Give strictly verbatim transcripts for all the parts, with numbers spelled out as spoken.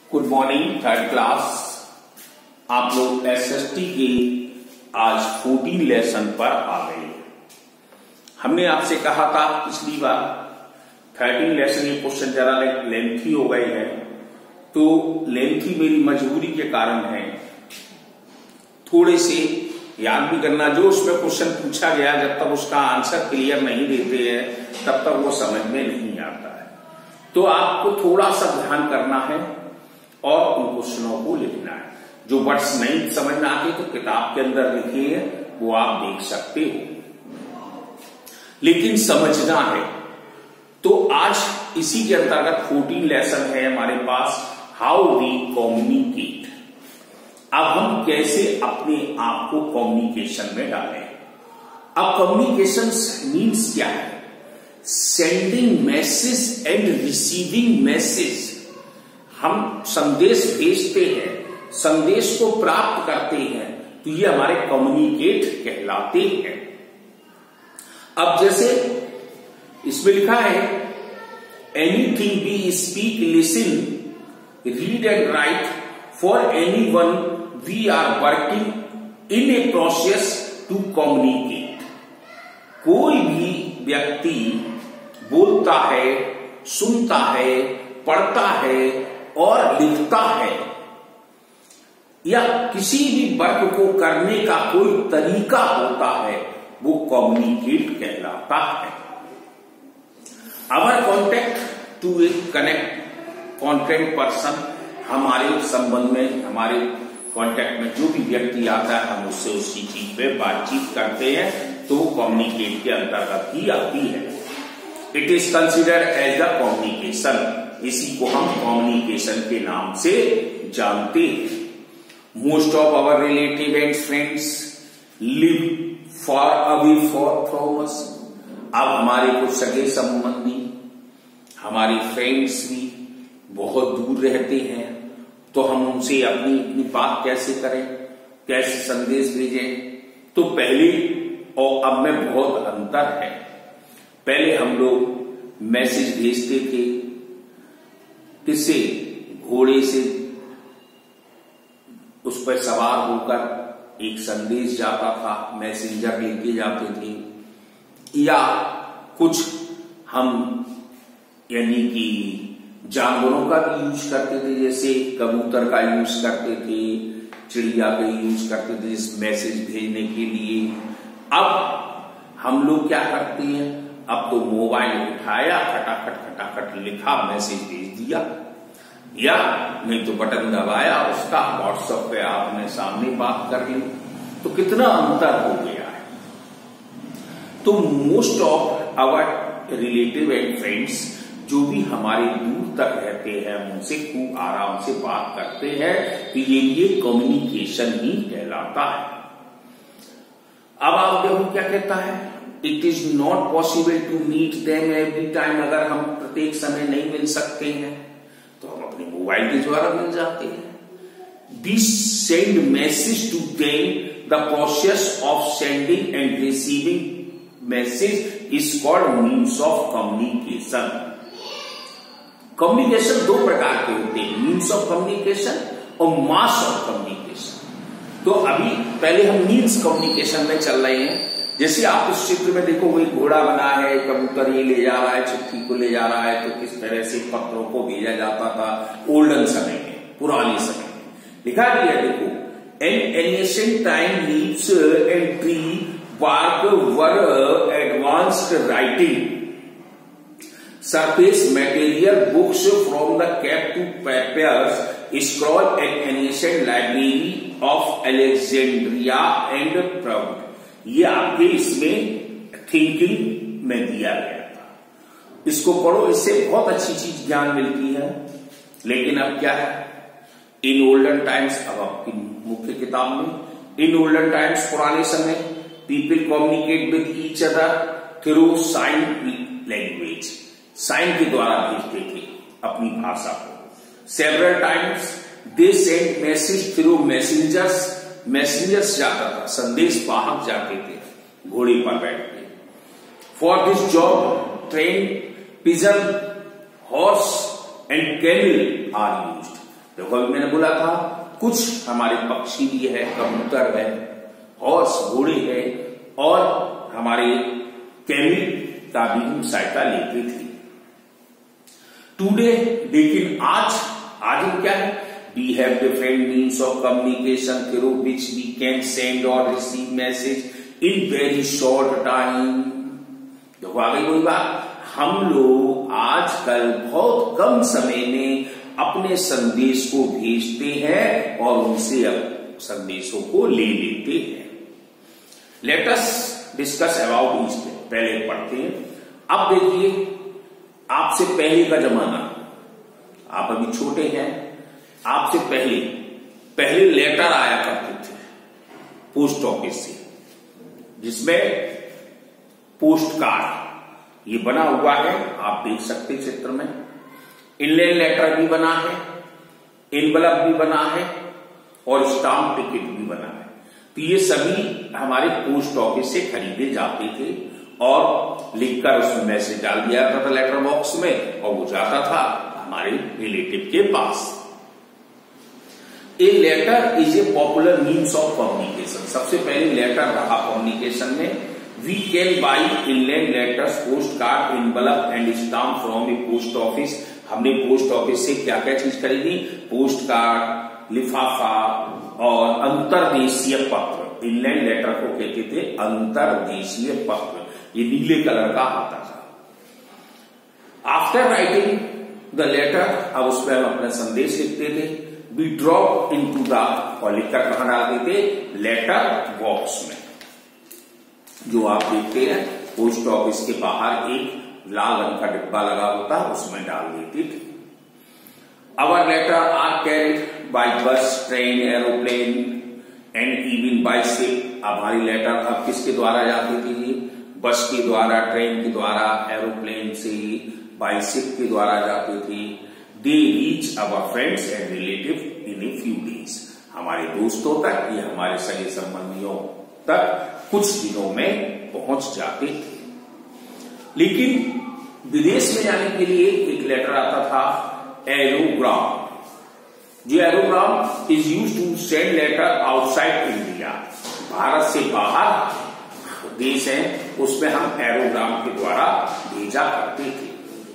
Good morning third class. आप लोग SST के आज चौदह लेसन पर आ गए। हमने आपसे कहा था पिछली बार तेरह लेसन ये क्वेश्चन जरा लेंथी हो गए हैं, तो लेंथी मेरी मजबूरी के कारण है। थोड़े से याद भी करना, जो उसमें क्वेश्चन पूछा गया जब तक उसका आंसर क्लियर नहीं देते हैं तब तक वो समझ में नहीं आता है। तो आपको थोड़ा सा ध्यान करना है और उन क्वेश्चनों को लिखना है। जो वर्ड्स नहीं समझ में आते तो किताब के अंदर लिखे हैं, वो आप देख सकते हो, लेकिन समझना है। तो आज इसी के अंतर्गत चौदह लेसन है हमारे पास, हाउ वी कम्युनिकेट। अब हम कैसे अपने आप को कम्युनिकेशन में डालें। अब कम्युनिकेशन मीन्स क्या है? Sending message and receiving message. हम संदेश भेजते हैं, संदेश को प्राप्त करते हैं, तो ये हमारे कम्युनिकेट कहलाते हैं। अब जैसे इसमें लिखा है, anything we speak, listen, read and write for anyone we are working in a process to communicate. कोई भी व्यक्ति बोलता है, सुनता है, पढ़ता है और लिखता है, या किसी भी वर्क को करने का कोई तरीका होता है, वो कम्युनिकेट कहलाता है। Our contact to a connect contact person, हमारे संबंध में, हमारे कॉन्टेक्ट में जो भी व्यक्ति आता है हम उससे उसी चीज पे बातचीत करते हैं, तो वो कम्युनिकेट के अंतर्गत ही आती है। It is considered as the communication, इसी को हम कम्युनिकेशन के नाम से जानते हैं। Most of our relative and friends live far away far from us. अब हमारे कुछ सगे संबंधी, हमारे फ्रेंड्स भी बहुत दूर रहते हैं, तो हम उनसे अपनी अपनी बात कैसे करें, कैसे संदेश भेजें? तो पहले और अब में बहुत अंतर है। पहले हम लोग मैसेज भेजते थे, किससे? घोड़े से, उस पर सवार होकर एक संदेश जाता था, मैसेंजर लेके जाते थे, या कुछ हम यानी कि जानवरों का भी यूज करते थे, जैसे कबूतर का यूज करते थे, चिड़िया का यूज करते थे इस मैसेज भेजने के लिए। अब हम लोग क्या करते हैं? अब तो मोबाइल उठाया, खटाखट खटाखट लिखा, मैसेज भेज दिया, या नहीं तो बटन दबाया उसका, व्हाट्सएप पे आपने सामने बात कर ली। तो कितना अंतर हो गया है। तो most of our relative and friends, जो भी हमारे दूर तक रहते हैं, उनसे खूब आराम से बात करते हैं, तो ये ये कम्युनिकेशन ही कहलाता है। अब आप देखो क्या कहता है, it is not possible to meet them every time. अगर हम प्रत्येक समय नहीं मिल सकते हैं तो हम अपने मोबाइल के द्वारा मिल जाते हैं। We send message to them, the process of sending and receiving message is called means of communication. Communication दो प्रकार के होते हैं, मीन्स ऑफ कम्युनिकेशन और मास ऑफ कम्युनिकेशन। तो अभी पहले हम मीन्स कम्युनिकेशन में चल रहे हैं। जैसे आप इस चित्र में देखो, कोई घोड़ा बना है, कबूतर ये ले जा रहा है, चिट्ठी को ले जा रहा है, तो किस तरह से पत्रों को भेजा जाता था ओल्डन समय में, पुराने समय में। लिखा गया देखो, an ancient time leaves and tree bark were advanced writing. Surface material books from the cap to papers scroll at ancient library of Alexandria and Proud. ये आपके इसमें थिंकिंग में दिया गया था। इसको पढ़ो, इससे बहुत अच्छी चीज ज्ञान मिलती है। लेकिन अब क्या है, इन ओल्डन टाइम्स, अब आपकी मुख्य किताब में, इन ओल्डन टाइम्स पुराने समय, people communicate with each other through sign language, sign के द्वारा भेजते थे अपनी भाषा को। several times they sent message through messengers, messengers जाता था, संदेश वाहक जाते थे घोड़े पर बैठ के। for this job train, pigeon, horse and camel are used. देखो अभी मैंने बोला था कुछ हमारे पक्षी भी है, कबूतर है, हॉर्स घोड़े है, और हमारे कैमल का भी हम सहायता लेते थे। टुडे लेकिन आज आज हम क्या है, we have different means of communication through which we can send और receive message in very short time. देखो आ गई कोई बात, हम लोग आजकल बहुत कम समय में अपने संदेश को भेजते हैं और उनसे संदेशों को ले लेते हैं। Let us discuss about each. पहले पढ़ते हैं। अब देखिए, आपसे पहले का जमाना, आप अभी छोटे हैं, आपसे पहले पहले लेटर आया करते थे पोस्ट ऑफिस से, जिसमें पोस्ट कार्ड ये बना हुआ है, आप देख सकते हैं चित्र में। इनलैंड लेटर भी बना है, एनवलप भी बना है और स्टाम्प टिकट भी बना है। तो ये सभी हमारे पोस्ट ऑफिस से खरीदे जाते थे और लिखकर उसमें मैसेज डाल दिया जाता था लेटर बॉक्स में, और वो जाता था हमारे रिलेटिव के पास। A letter is a popular means of communication. सबसे पहले लेटर रहा कम्युनिकेशन में। We can buy inland letters, postcard, envelope and stamp from a post office. हमने पोस्ट ऑफिस से क्या क्या चीज खरीदी, पोस्ट कार्ड, लिफाफा और अंतरदेशीय पत्र। इनलैंड लेटर को कहते थे अंतरदेशीय पत्र, ये नीले कलर का आता था। आफ्टर राइटिंग द लेटर, अब उसमें हम अपना संदेश लिखते थे। वी ड्रॉप इनटू द, और लिखकर कहां डालते थे, लेटर बॉक्स में, जो आप देखते हैं पोस्ट ऑफिस के बाहर एक लाल रंग का डिब्बा लगा होता, उसमें डाल देते थे। Our letter are carried by bus, train, aeroplane and even by ship. हमारी लेटर अब किसके द्वारा जाती थी, बस के द्वारा, ट्रेन के द्वारा, एरोप्लेन से, बाय शिप के द्वारा जाती थी। They reach our friends and relative in a few days. हमारे दोस्तों तक, ये हमारे सगे संबंधियों तक कुछ दिनों में पहुंच जाते थे। लेकिन विदेश में जाने के लिए एक लेटर आता था एरोग्राम। जो aerogram is use to send letter outside India. Bharat से बाहर देश है, उसमें हम एरोग्राम के द्वारा भेजा करते थे।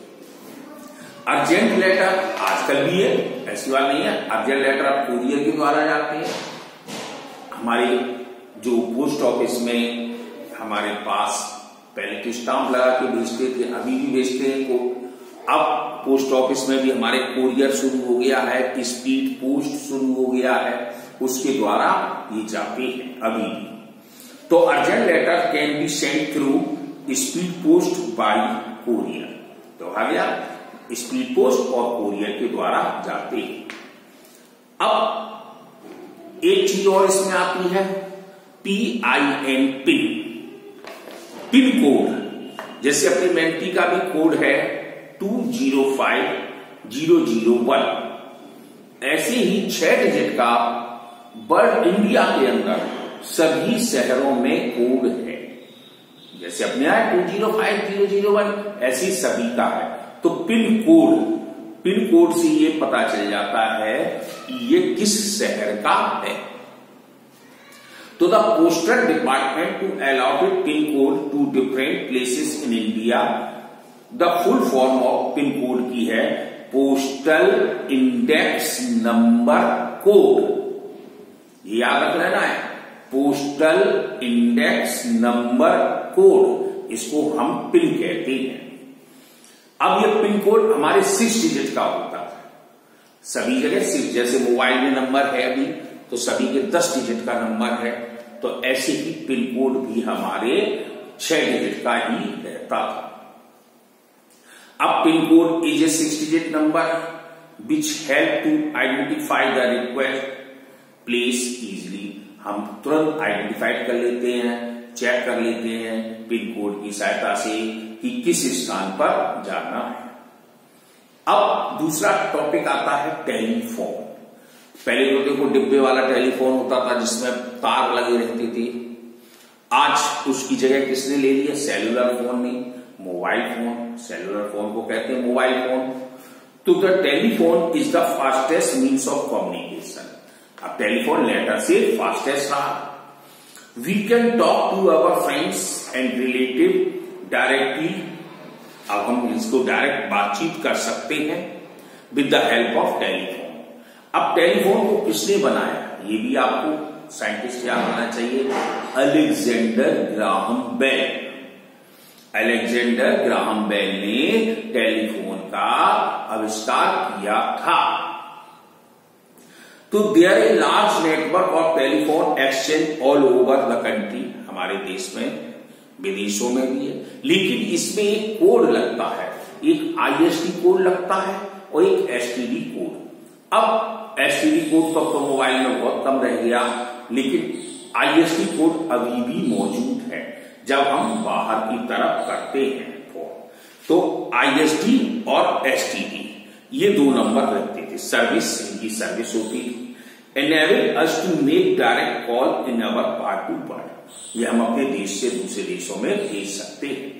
अर्जेंट लेटर आजकल भी है, ऐसी बात नहीं है। अर्जेंट लेटर अब कुरियर के द्वारा जाते हैं। हमारे जो पोस्ट ऑफिस में हमारे पास पहले तो स्टाम्प लगा के भेजते थे, अभी भी भेजते हैं को। अब पोस्ट ऑफिस में भी हमारे कुरियर शुरू हो गया है, स्पीड पोस्ट शुरू हो गया है, उसके द्वारा ये जाते हैं अभी भी। तो urgent letter can be send through speed post by courier. तो आ गया, स्पीड पोस्ट और कुरियर के द्वारा जाते हैं। अब एक चीज और इसमें आती है, P I N, pin pin code. जैसे अपनी मेंटी का भी कोड है two zero five zero zero one, ऐसे ही छह डिजिट का वर्ल्ड इंडिया के अंदर सभी शहरों में कोड है। जैसे अपने यहाँ two zero five zero zero one, ऐसी सभी का है। तो पिन कोड, पिन कोड से ये पता चल जाता है कि ये किस शहर का है। तो the postal department to alloted pin code to different places in India. The full form of pin code की है पोस्टल इंडेक्स नंबर कोड। ये याद रख लेना है, पोस्टल इंडेक्स नंबर कोड, इसको हम पिन कहते हैं। अब ये पिन कोड हमारे सिक्स डिजिट का होता है सभी जगह सिक्स। जैसे मोबाइल में नंबर है अभी, तो सभी के दस डिजिट का नंबर है, तो ऐसे ही पिन कोड भी हमारे छह डिजिट का ही रहता था। अब pin code is a six digit number which help to identify the request place easily. हम तुरंत आइडेंटिफाई कर लेते हैं, चेक कर लेते हैं पिन कोड की सहायता से कि किस स्थान पर जाना है। अब दूसरा टॉपिक आता है टेलीफोन। पहले तो देखो डिब्बे वाला टेलीफोन होता था जिसमें तार लगे रहती थी। आज उसकी जगह किसने ले लिया, सेलुलर फोन ने, मोबाइल फोन। सेलुलर फोन को कहते हैं मोबाइल फोन। तो the telephone is the fastest means of communication. अब टेलीफोन लेटर से फास्टेस्ट रहा। We can talk to our friends and relative directly. अब हम इसको डायरेक्ट बातचीत कर सकते हैं with the help of telephone. अब टेलीफोन को किसने बनाया, ये भी आपको साइंटिस्ट याद होना चाहिए, Alexander Graham Bell. Alexander Graham Bell ने टेलीफोन का आविष्कार किया था। तो there a large network of telephone exchange all over the country. हमारे देश में, विदेशों में भी है, लेकिन इसमें एक कोड लगता है, एक आईएसडी कोड लगता है और एक एसटीडी कोड। अब एसटीडी कोड तो, तो मोबाइल में बहुत कम रह गया, लेकिन आईएसडी कोड अभी भी मौजूद है जब हम बाहर की तरफ करते हैं फोन। तो आईएसडी और एसटीडी ये दो नंबर रखते थे, सर्विस, इनकी सर्विस होती थी। Enable us to make direct call in our part to part. ये हम अपने देश से दूसरे देशों में भेज सकते हैं।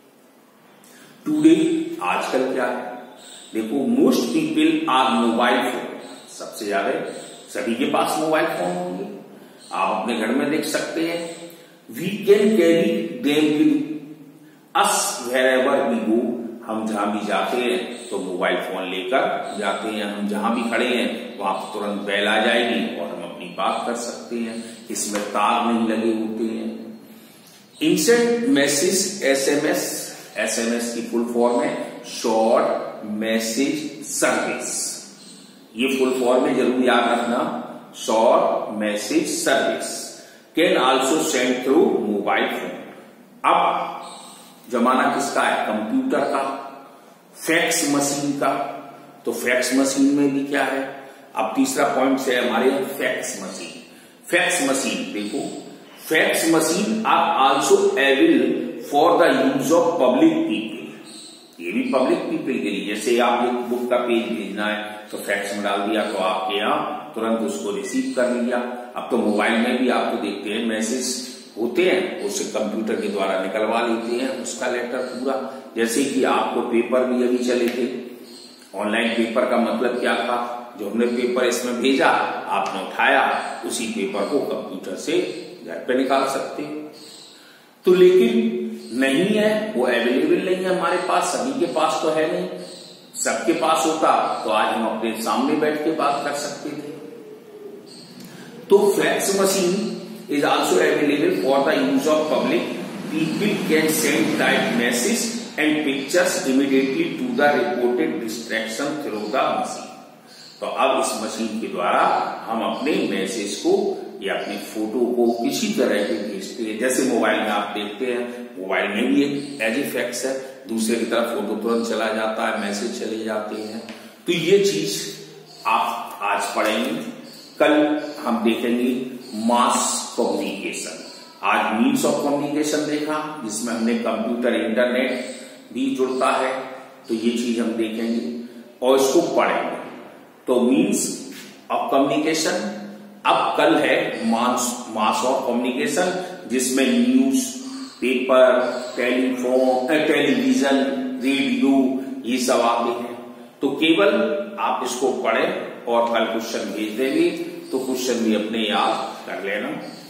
टुडे, आजकल क्या है, देखो, most people are mobile phone. सबसे ज्यादा सभी के पास मोबाइल फोन होंगे, आप अपने घर में देख सकते हैं। We can carry them with us wherever we go. हम जहां भी जाते हैं तो मोबाइल फोन लेकर जाते हैं। हम जहां भी खड़े हैं वहां पर तुरंत बेल आ जाएगी और हम अपनी बात कर सकते हैं। इसमें तार नहीं लगे होते हैं। इंस्टेंट मैसेज एसएमएस, एसएमएस की फुल फॉर्म है शॉर्ट मैसेज सर्विस। ये फुल फॉर्म है, जरूर याद रखना, short message service can also send through mobile phone. अब जमाना किसका है, कंप्यूटर का, फैक्स मशीन का। तो फैक्स मशीन में भी क्या है, अब तीसरा पॉइंट से हमारे फैक्स मशीन। फैक्स मशीन देखो, fax machine are also able for the use of public people. ये भी पब्लिक पीपल के लिए, जैसे आप एक बुक का पेज भेजना है तो फैक्स में डाल दिया तो आपके यहाँ तुरंत उसको रिसीव कर लिया। अब तो मोबाइल में भी आपको देखते हैं मैसेज होते हैं, उसे कंप्यूटर के द्वारा निकलवा लेते हैं उसका लेटर पूरा। जैसे कि आपको पेपर भी अभी चले थे, ऑनलाइन पेपर का मतलब क्या था, जो हमने पेपर इसमें भेजा, आपने उठाया, उसी पेपर को कंप्यूटर से घर पे निकाल सकते हैं। तो लेकिन नहीं है, वो अवेलेबल नहीं है हमारे पास, सभी के पास तो है नहीं। सबके पास होता तो आज हम अपने सामने बैठ के बात कर सकते थे। तो fax machine is also available for the use of public. People can send typed message and pictures immediately to the reported distraction through the machine. तो अब इस मशीन के द्वारा हम अपने मैसेज को या अपनी फोटो को किसी तरह के भेजते हैं। जैसे मोबाइल में आप देखते हैं, मोबाइल में भी एक एज ए फैक्स है, दूसरे की तरफ फोटो तुरंत चला जाता है, मैसेज चले जाते हैं। तो ये चीज आप आज पढ़ेंगे, कल हम देखेंगे मास कम्युनिकेशन। आज मीन्स ऑफ कम्युनिकेशन देखा, जिसमें हमने कंप्यूटर, इंटरनेट भी जुड़ता है, तो ये चीज हम देखेंगे और इसको पढ़ेंगे। तो मीन्स ऑफ कम्युनिकेशन, अब कल है मास मास ऑफ कम्युनिकेशन, जिसमें newspaper, telephone, television, radio, ये सब आते हैं। तो केवल आप इसको पढ़ें और कल क्वेश्चन भेज देंगे तो क्वेश्चन भी अपने याद कर लेना।